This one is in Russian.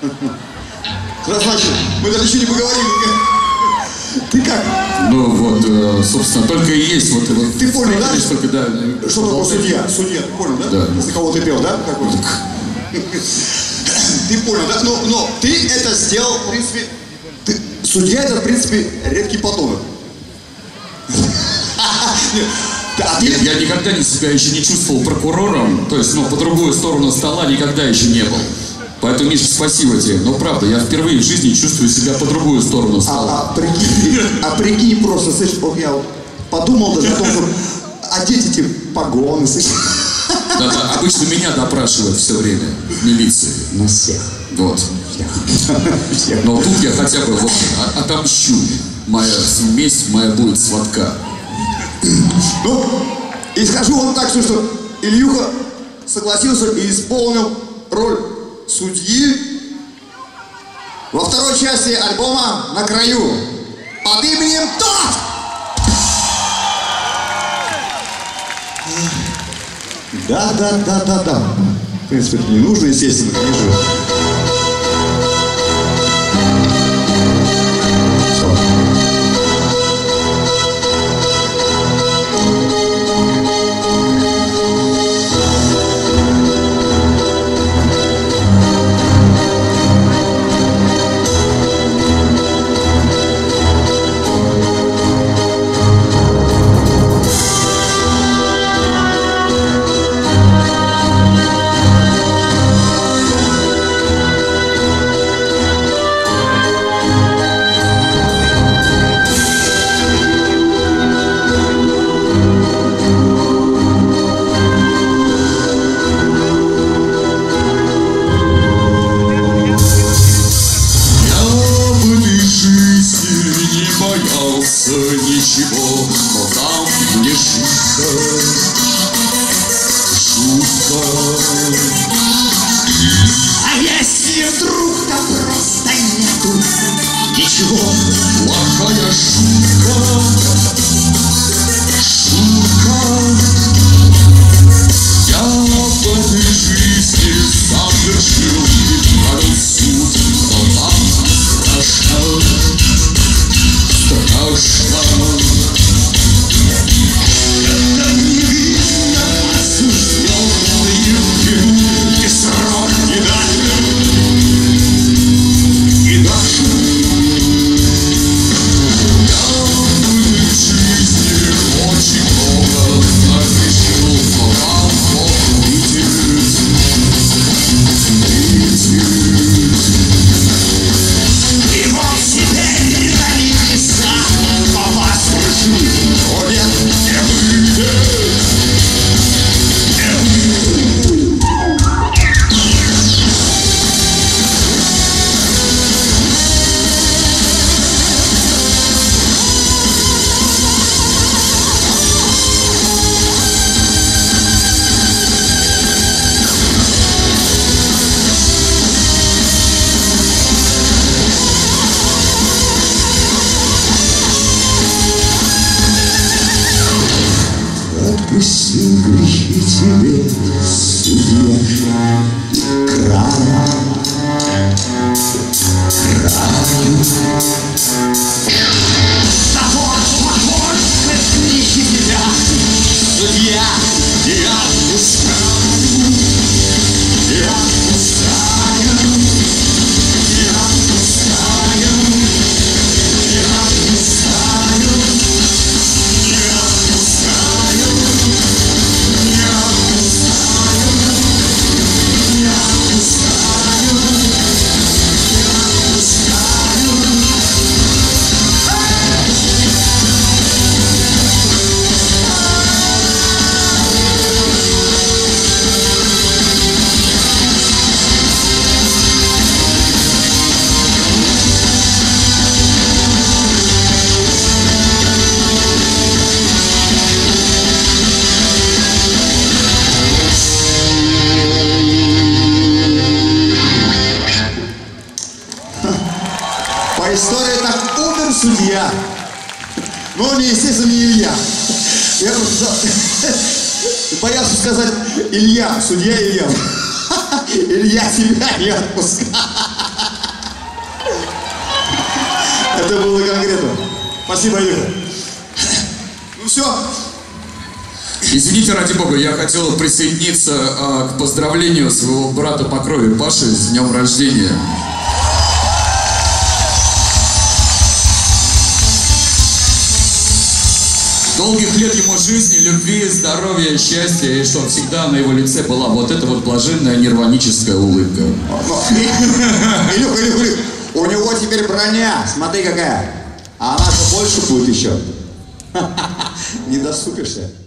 Значит, мы даже еще не поговорили. Ты как? Ну вот, собственно, только и есть вот... Ты понял, да? Только, да? Что такое судья? Судья, ты понял, да? Да. За кого ты пел, да? Ты понял, да? Но ты это сделал, в принципе... Судья это, в принципе, редкий подонок. Я никогда себя еще не чувствовал прокурором, то есть, ну, по другую сторону стола никогда еще не был. Поэтому, Миша, спасибо тебе. Но правда, я впервые в жизни чувствую себя по другую сторону стола. Прикинь просто, слышишь, вот я подумал даже о том, что одеть эти погоны, слышишь. Да, обычно меня допрашивают все время в милиции. На всех. Вот. Всех. Но тут я хотя бы вот отомщу. Моя месть моя будет сладка. Ну, и скажу вам так, что Ильюха согласился и исполнил роль судьи во второй части альбома «На краю» под именем Тот! Да. В принципе, это не нужно, естественно, конечно. Ничего, но там мне жутко. А если вдруг там просто нету ничего, плохая шутка. Я в этой жизни совершил неправильный суд, но там страшно. это невинно осужденные и срок не дали. И дальше я в этой жизни очень много разрешил, но там Бог видит. и вот теперь на небеса по вас прошу. О нет, не выйдет. Отпусти грехи тебе, судья, краю. Да вот, грехи тебя, судья, я отпускаю, я отпускаю, я отпускаю, я отпускаю, я отпускаю, я отпускаю, я отпускаю, я отпускаю. По истории так умер судья. Но он, естественно, не Илья. Я просто боялся сказать Илья, судья Илья. Илья тебя не отпускал. Это было конкретно. Спасибо, Илюха. Ну все. Извините, ради бога, я хотел присоединиться к поздравлению своего брата по крови Паши с днем рождения. Долгих лет ему жизни, любви, здоровья, счастья, и чтобы всегда на его лице была вот эта вот блаженная нирваническая улыбка. Илюх, у него теперь броня, смотри какая. А она же больше будет еще. Не доступишься.